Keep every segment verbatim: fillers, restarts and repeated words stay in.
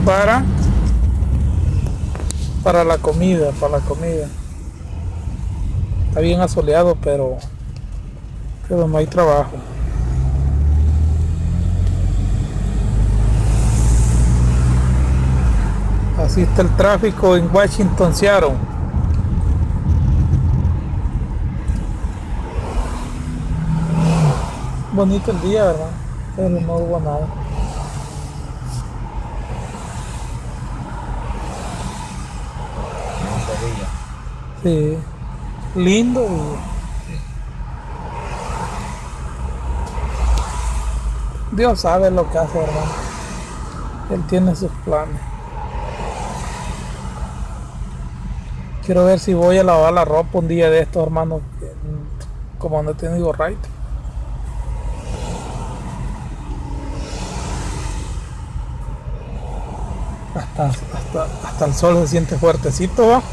para para la comida, para la comida. Está bien asoleado, pero pero no hay trabajo. Así está el tráfico en Washington, Seattle. Bonito el día, ¿verdad? Pero no hubo nada. Sí, lindo. Y Dios sabe lo que hace, hermano. Él tiene sus planes. Quiero ver si voy a lavar la ropa un día de estos, hermano, como no he tenido right. Hasta, hasta, hasta el sol se siente fuertecito, ¿va?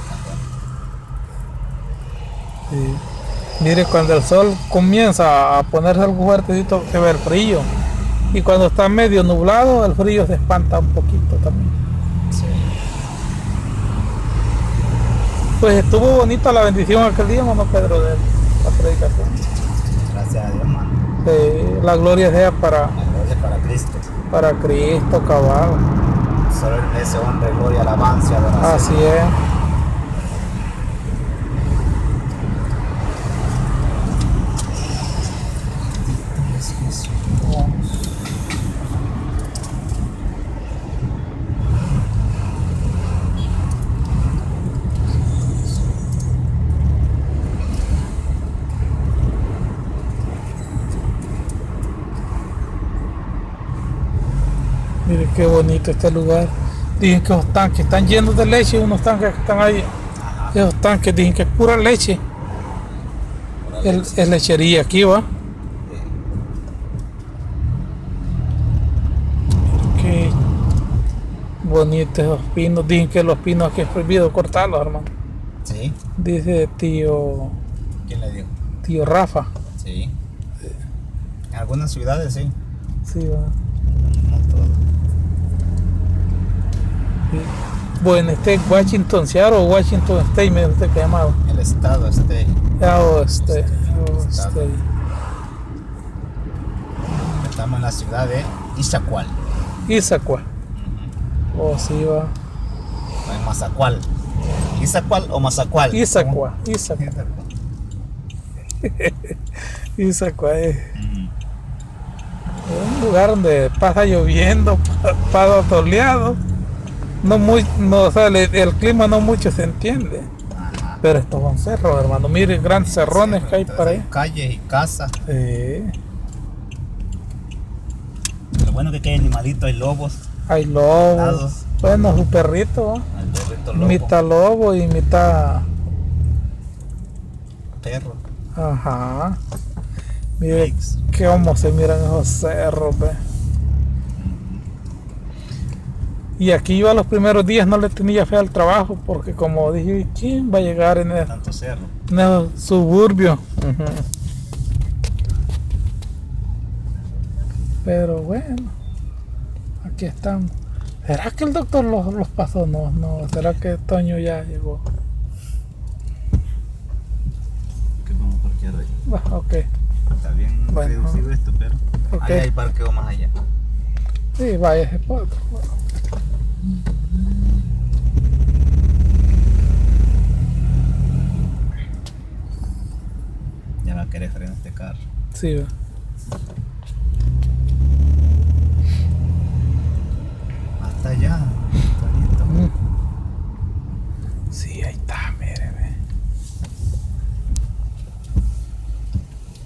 Sí. Mire, cuando el sol comienza a ponerse algo fuertecito, se ve el frío. Y cuando está medio nublado, el frío se espanta un poquito también. Sí. Pues estuvo bonita la bendición aquel día, hermano Pedro, de la predicación. Gracias a Dios, hermano. Sí, la gloria sea para, La gloria para Cristo. para Cristo, cabal. Solo ese hombre, gloria, alabanza, adoración. Así es. Mire qué bonito este lugar. Dicen que los tanques están llenos de leche, unos tanques que están ahí. Ajá. Esos tanques dicen que es pura leche. Pura El- leche. es lechería aquí, va. Qué bonitos esos pinos. Dicen que los pinos aquí es prohibido cortarlos, hermano. Sí. Dice tío, ¿Quién le dijo? tío Rafa. Sí. En algunas ciudades sí. Sí, va. No todas. Sí. Bueno, este es Washington, Seattle o Washington State, me dice usted que llamado. El estado este. Ah, o este, o Estado. este. Estamos en la ciudad de Issaquah. Issaquah. O sí, va. O en Mazacual. ¿Issaquah o Mazacual? Issaquah, Issaquah. Issaquah es un lugar donde pasa lloviendo, pa- pasa soleado. No muy, no, o sea, el, el clima no mucho se entiende. Ajá. Pero estos son cerros, hermano. Miren, grandes cerrones que hay Entonces, para ahí. calles y casas. Sí. Lo bueno que aquí hay animalitos, hay lobos. Hay lobos. Lados. Bueno, su perrito, ¿va? El perrito lobo. Mitad lobo y mitad. Perro. Ajá. Mire Mix. qué cómo se miran esos cerros, ve. Y aquí iba los primeros días, no le tenía fe al trabajo, porque como dije, ¿quién va a llegar en el, Tanto cerro. en el suburbio? Ujú. Pero bueno, aquí estamos. ¿Será que el doctor los, los pasó? No, no. ¿Será que Toño ya llegó? Que vamos a parquear ahí. Bah, ok. Está bien Bueno. reducido esto, pero Ok. ahí hay parqueo más allá. Sí, vaya, por otro. Ya va a querer frenar este carro. Sí, va.